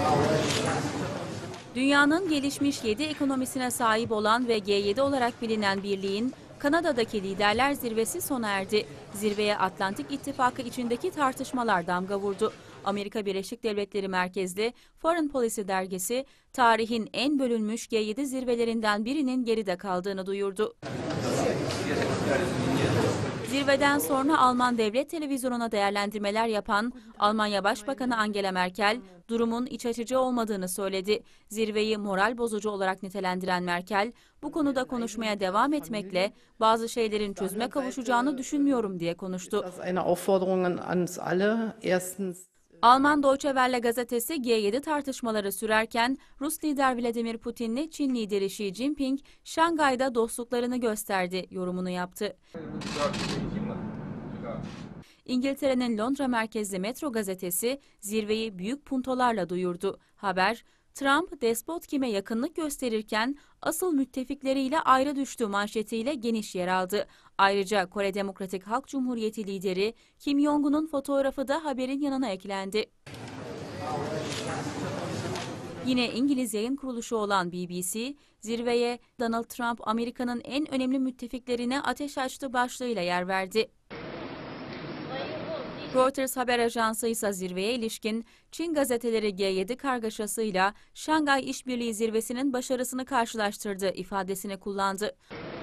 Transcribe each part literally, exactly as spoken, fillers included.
Dünyanın gelişmiş yedi ekonomisine sahip olan ve G yedi olarak bilinen birliğin Kanada'daki liderler zirvesi sona erdi. Zirveye Atlantik İttifakı içindeki tartışmalar damga vurdu. Amerika Birleşik Devletleri merkezli Foreign Policy dergisi, tarihin en bölünmüş G yedi zirvelerinden birinin geride kaldığını duyurdu. Zirveden sonra Alman devlet televizyonuna değerlendirmeler yapan Almanya Başbakanı Angela Merkel, durumun iç açıcı olmadığını söyledi. Zirveyi moral bozucu olarak nitelendiren Merkel, bu konuda konuşmaya devam etmekle bazı şeylerin çözüme kavuşacağını düşünmüyorum diye konuştu. Alman Deutsche Welle gazetesi G yedi tartışmaları sürerken Rus lider Vladimir Putin'le Çin lideri Xi Jinping Şangay'da dostluklarını gösterdi yorumunu yaptı. İngiltere'nin Londra merkezli Metro gazetesi zirveyi büyük puntolarla duyurdu. Haber, Trump despot kime yakınlık gösterirken asıl müttefikleriyle ayrı düştü manşetiyle geniş yer aldı. Ayrıca Kore Demokratik Halk Cumhuriyeti lideri Kim Jong-un'un fotoğrafı da haberin yanına eklendi. Yine İngiliz yayın kuruluşu olan B B C, zirveye Donald Trump Amerika'nın en önemli müttefiklerine ateş açtı başlığıyla yer verdi. Reuters haber ajansı ise zirveye ilişkin Çin gazeteleri G yedi kargaşasıyla Şangay İşbirliği Zirvesi'nin başarısını karşılaştırdı ifadesini kullandı.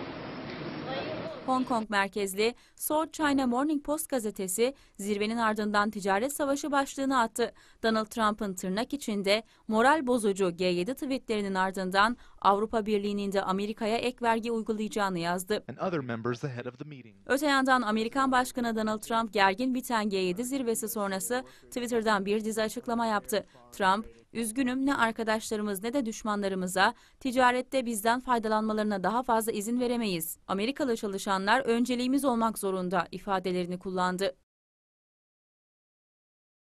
Hong Kong merkezli South China Morning Post gazetesi zirvenin ardından ticaret savaşı başlığını attı. Donald Trump'ın tırnak içinde moral bozucu G yedi tweetlerinin ardından Avrupa Birliği'nin de Amerika'ya ek vergi uygulayacağını yazdı. Öte yandan Amerikan Başkanı Donald Trump gergin biten G yedi zirvesi sonrası Twitter'dan bir dizi açıklama yaptı. Trump, "Üzgünüm, ne arkadaşlarımız ne de düşmanlarımıza ticarette bizden faydalanmalarına daha fazla izin veremeyiz. Amerikalı çalışanlar önceliğimiz olmak zorunda" ifadelerini kullandı.